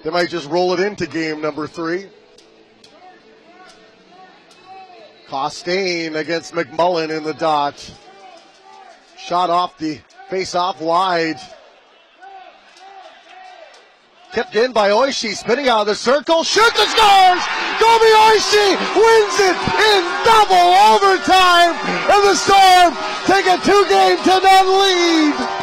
They might just roll it into game number 3. Costain against McMullen in the dot. Shot off the face-off wide. Tipped in by Oishi, spinning out of the circle, shoots and scores! Kobe Oishi wins it in double overtime, and the Storm take a 2-game-to-none lead.